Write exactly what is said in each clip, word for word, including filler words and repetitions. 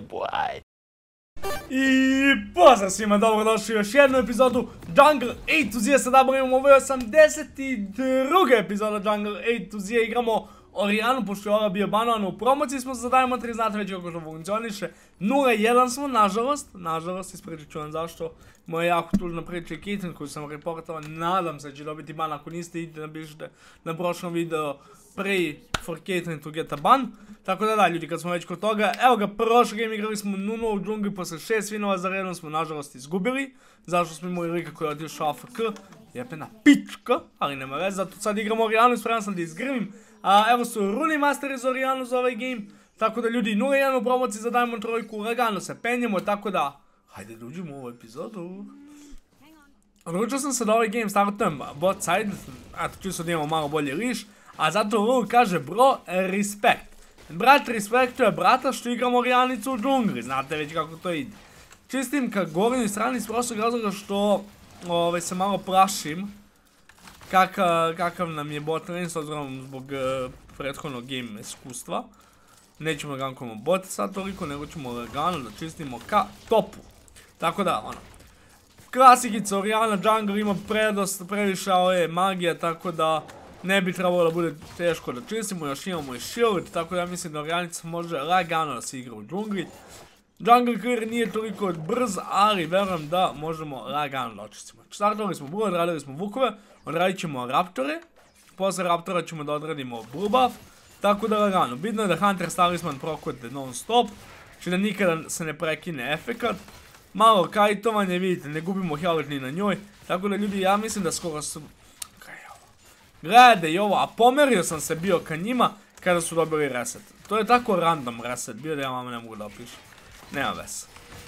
Yeah, boy. I pozdrav svima, dobrodošli u još jednu epizodu Jungle A to Z. Sada imamo ovo osamdeset druga epizoda Jungle A to Z. Igramo Orianu, pošto je ova bio banovan u promociji, smo za Diamond tri, znate već kako to funkcioniše. nula jedan smo, nažalost, nažalost, ispričat ću vam zašto. Moja jako tužna priča je Kitten koju sam reportao, nadam se da će dobiti ban, ako niste idite napišite na prošlom video pray for Kitten to get a ban. Tako da da ljudi, kad smo već kod toga, evo ga, prošli game igrali smo Nuno u džungli, posle šest winova za redom smo nažalost izgubili. Zašto smo imali Rika koji je otišao A F K, jepena pička, ali nema veze, zato sad igramo Orianu i spreman sam da izgrmim. A evo su Runi Master iz Orianu za ovaj game, tako da ljudi nula jedan u promociji za Diamond trojku, lagano se penjemo, tako da hajde da uđemo u ovu epizodu. Odlučio sam se da ovaj game startujem bot side, eto čisto da imamo malo bolje liš, a zato Rul kaže bro, respekt. Brat respektuje brata što igramo Orijanicu u džungli, znate već kako to ide. Čistim ka gornjoj strani iz prostog razloga što ove, se malo plašim kakav, kakav nam je bot lane s obzirom zbog uh, prethodnog game iskustva. Nećemo gankamo bot sad toliko, nego ćemo lagano da čistimo ka topu. Tako da, ono, klasikica Orijana jungle ima predost, previše ove magija, tako da ne bi trebalo da bude teško da čistimo, još imamo i shield, tako da ja mislim da Orijanica može lagano da se igra u džungli. Jungle clear nije toliko brz, ali verujem da možemo lagano da očistimo. Startovali smo blue, odradili smo vukove, odradit ćemo raptore, posle raptora ćemo da odradimo blue buff, tako da lagano. Bitno je da Hunter's Talisman prokode non stop, či da nikada se ne prekine efekat. Malo kajtovanje, vidite, ne gubimo health ni na njoj, tako da ljudi, ja mislim da skoro su... Gledajte i ovo, a pomerio sam se bio ka njima kada su dobili reset. To je tako random reset, bio da ja vama ne mogu da opišem. Nema veze.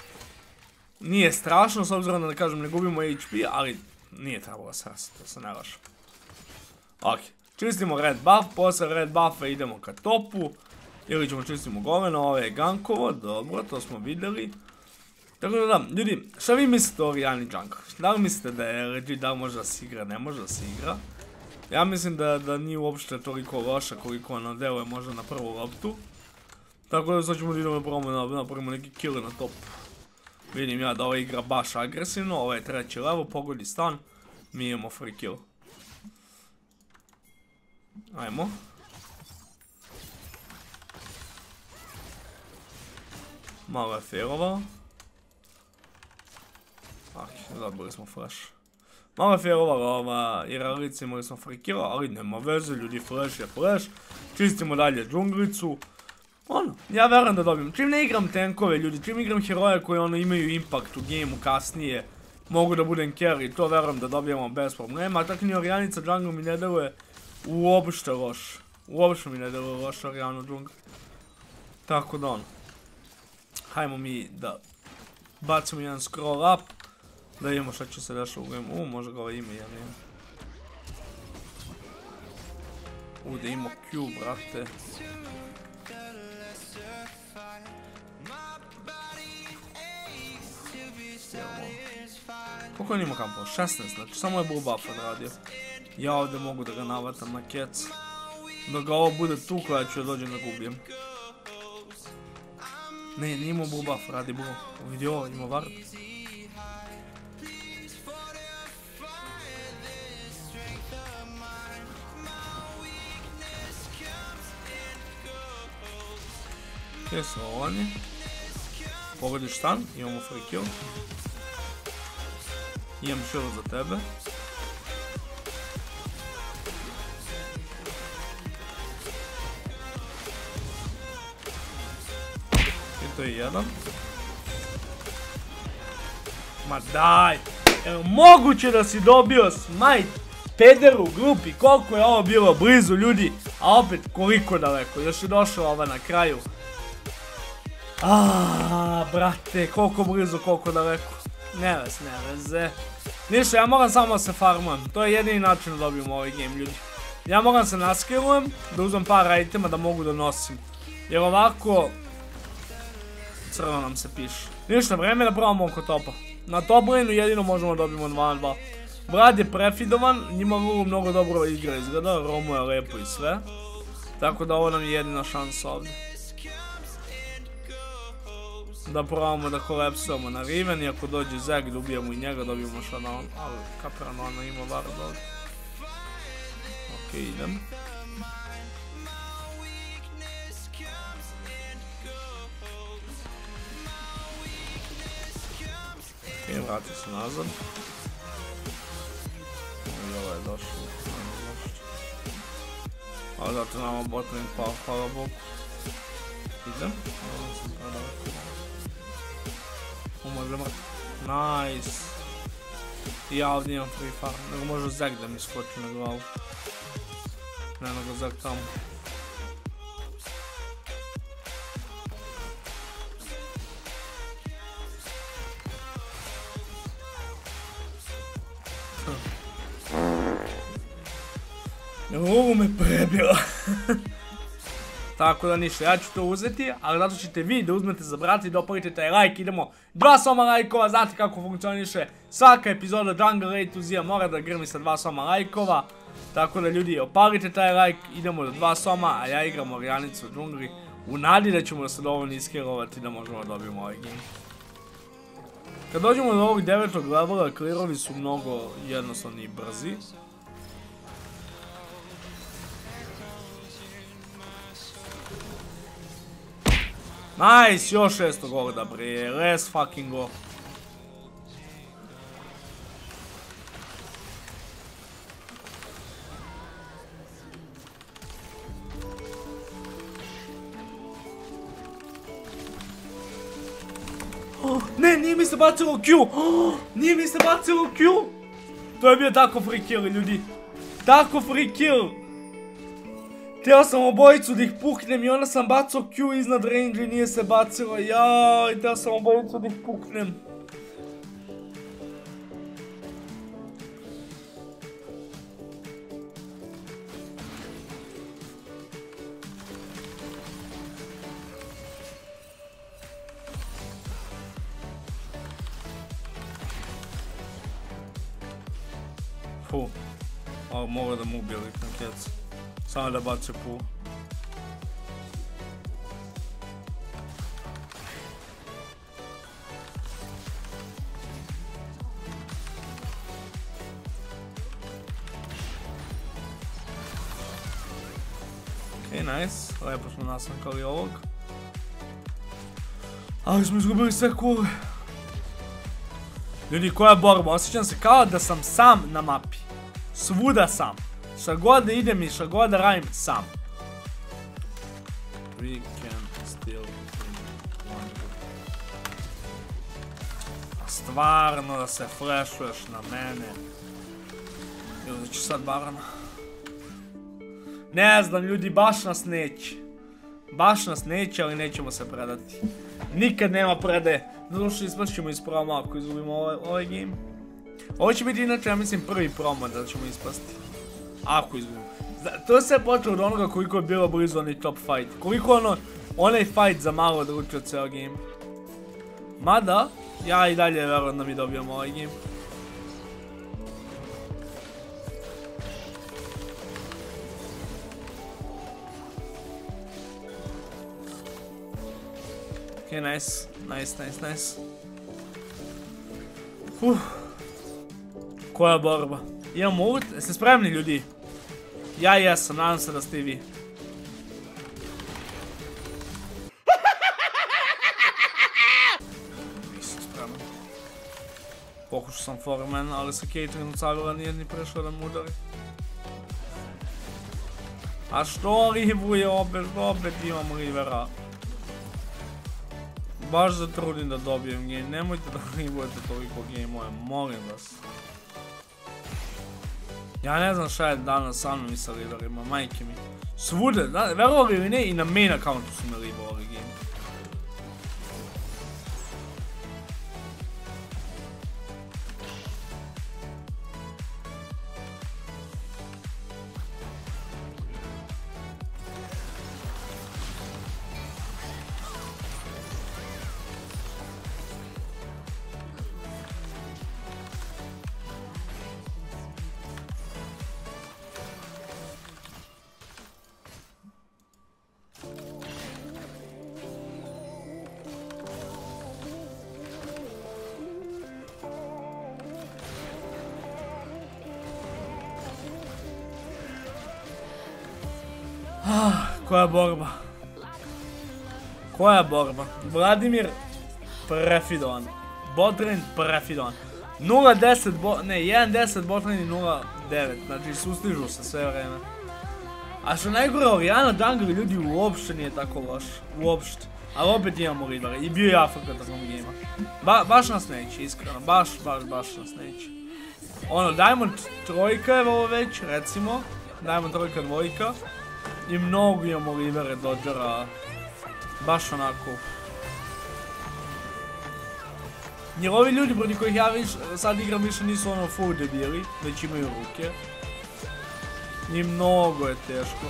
Nije strašno, s obzirom da, da kažem ne gubimo H P, ali nije trebalo se reset, to se ne lažem. Ok, čistimo red buff, posle red buffa idemo ka topu. Ili ćemo čistimo goveno, ovo je gankovo, dobro, to smo vidjeli. Tako da da, ljudi, šta vi mislite o Orijani jungle? Da li mislite da je legit, da li može da se igra, ne može da se igra? Ja mislim da, da nije uopšte toliko loša koliko ona deluje možda na prvu loptu. Tako da sad ćemo da idemo probamo da napravimo neki kill na topu. Vidim ja da ova igra baš agresivno, ovo je treći level, pogodi stan, mi imamo free kill. Ajmo. Malo je failovao. Ok, zabili smo flash. Malo je failovala ova Iralica, imali smo free kill, ali nema veze, ljudi, flash je flash. Čistimo dalje džunglicu. Ono, ja verujem da dobijem. Čim ne igram tankove, ljudi, čim igram heroje koji ono imaju impact u gameu kasnije, mogu da budem carry, to verujem da dobijemo bez problema. Tako ni Orijanica jungle mi ne deluje uopšte loš. Uopšte mi ne deluje loš Orijanu jungle. Tako da ono. Hajmo mi da bacimo jedan scroll up. Da imamo šta će se dešava u game. U, možda ga ovo ime, ja nema. U, da imamo Q, brate. Koliko on ima kampova? šesnaest, znači samo je blue buff odradio. Ja ovdje mogu da ga navatam na kec. Da ga ovo bude tu koja ću da dođem da gubijem. Ne, nije imao blue buff, radi blue. Vidi ovo, ima ward. Gdje su ovani? Pogodiš stan, imamo free kill. Imam shield za tebe. I to je jedan. Ma daj! Evo moguće da si dobio smite peder u grupi, koliko je ovo bilo blizu ljudi, a opet koliko daleko, još je došla ova na kraju. Aaaa, brate, koliko blizu, koliko daleko. Ne vez, ne veze. Ništa, ja moram samo da se farmujem. To je jedini način da dobijem ovaj game, ljudi. Ja moram se naskillujem, da uzmem par itema da mogu da nosim. Jer ovako... crno nam se piše. Ništa, vreme da probamo oko topa. Na top laneu jedino možemo da dobijemo dva na dva. Brad je prefidovan, njima Lulu mnogo dobro igra izgleda, Romo je lepo i sve. Tako da ovo nam je jedina šansa ovdje. Da probamo da kolepsujemo na Riven i ako dođe Zeg da ubijemo i njega dobijemo shutdown, ali kapiram ona ima Ward ovdje. Ok, idem. Ok, vrati se nazad. I ovo je došlo. Ali zato nama botlane pao, hvala Bogu. Idem. Umrli mrt. Nice. I ja ovdje imam free farm. Nego može Zeg da mi skoči na glavu. Ne nego Zeg tamo. Ovo me prebila. Tako da ništa, ja ću to uzeti, ali zato ćete vi da uzmete za brat i da opalite taj like, idemo dva soma lajkova, znate kako funkcioniše svaka epizoda Jungle A to Z mora da grmi sa dva soma lajkova, tako da ljudi opalite taj like, idemo do dva soma, a ja igram Orianicu u džungli, u nadi da ćemo se dovoljno iskilovati da možemo da dobijemo ovaj game. Kad dođemo do ovog devetog levela, clearovi su mnogo jednostavni i brzi. Nice, još šestog golda bre, let's fucking go. Oh, ne, nije mi se bacilo Q, oh, nije mi se bacilo Q. To je bio tako free kill ljudi, tako free kill. Htio sam obojicu da ih puknem i onda sam bacao Q iznad range i nije se bacilo, jaaj, htio sam obojicu da ih puknem. Fuh, ovo mogu da mu ubije lik na kec. Samo da bace pu. Okej, nice. Lepo smo nasankali ovog. Ali smo izgubili sve kule. Ljudi, koja borba? Osjećam se kao da sam sam na mapi. Svuda sam. Šta god da idem i šta god da radim sam. We can still win. A stvarno da se flashuješ na mene. Ili da ću sad barana. Ne znam ljudi, baš nas neće. Baš nas neće, ali nećemo se predati. Nikad nema predaje. Doduše ispast ćemo iz proma ako izgubimo ovaj, ovaj game. Ovo će biti inače, ja mislim, prvi promo da ćemo ispasti. Ako izgubimo. To se je počelo od onoga koliko je bilo blizu onaj top fight. Koliko ono, onaj fight za malo odlučio ceo game. Mada, ja i dalje verujem da mi dobijemo ovaj game. Okej, nice. Nice, nice, nice. Uf. Koja borba. Imamo ult, jeste spremni ljudi? Ja jesam, nadam se da ste i vi. Nisam spreman. Pokušao sam foreman, ali sa Caitlyn u Cavila nije ni prešao da mu udari. A što rivuje opet, opet imam rivera. Baš se trudim da dobijem game, nemojte da rivujete toliko game-ove, molim vas. Ja ne znam šta je danas sa mnom i sa riverima, majke mi. Svude, verovali ili ne, i na main accountu su me rivovali game. Ah, koja borba. Koja borba. Vladimir prefidovan. Botlane prefidovan. nula deset bot, ne, jedan deset botlane i nula devet. Znači sustižu se sve vreme. A što najgore, Orianna jungle ljudi uopšte nije tako loš. Uopšte. Ali opet imamo Rivera i bio je A F K takvom gejma. Ba, baš nas neće, iskreno. Baš, baš, baš nas neće. Ono, Diamond trojka je ovo već, recimo. Diamond trojka dvojka. I mnogo imamo Rivera, Dodgera. Baš onako. Jer ovi ljudi protiv kojih ja viš, sad igram više nisu ono full debili, već imaju ruke. I mnogo je teško.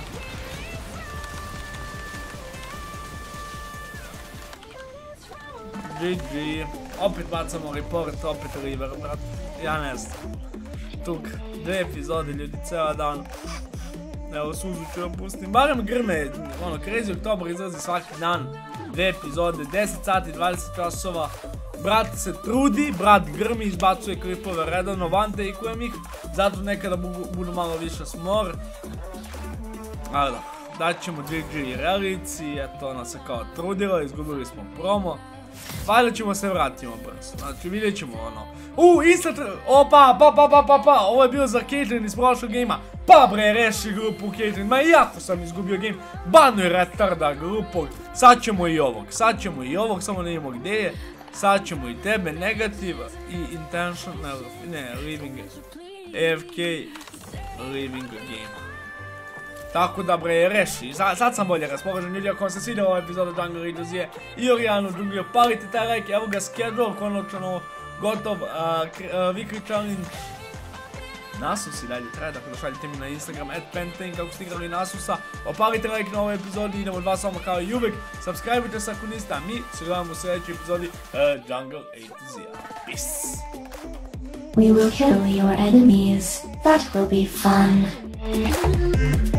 G G. Opet bacamo report, opet River, brat. Ja ne znam. Tuk, dve epizode ljudi, ceo dan. Evo, suzu ću vam pustim. Barem grme, ono, Crazy Oktober izlazi svaki dan. Dve epizode, deset sati, dvadeset časova. Brat se trudi, brat grmi, izbacuje klipove redovno, van takeujem ih. Zato nekada budu malo više smor. Ali da, daćemo G G relici, eto, ona se kao trudila, izgubili smo promo. Valjda ćemo se vratimo brzo, znači vidjet ćemo ono. Uuu, instant, opa, pa pa pa pa pa, ovo je bilo za Caitlyn iz prošlog gejma. Pa bre, reši grupu Caitlyn, ma i jako sam izgubio game. Banuj retarda grupu, sad ćemo i ovog, sad ćemo i ovog, samo ne imamo gdje je. Sad ćemo i tebe, negativ i intention, ne, ne, leaving, A F K, leaving game. Tako da bre, reši, sad sam bolje raspoložen ljudi, ako vam se svidio ovaj epizod od Jungle Eight i Oriannu džungliju, palite taj like, evo ga schedule, konačno gotov, weekly challenge. Nasus i dalje traje, dakle došaljite mi na Instagram at pentain kako ste igrali Nasusa. Opalite like na ovoj epizodi, idemo dva samo kao i uvek. Subscribeujte se ako niste, a mi se gledamo u sljedećoj epizodi Jungle Eight. Peace! We will kill your enemies. That will be fun.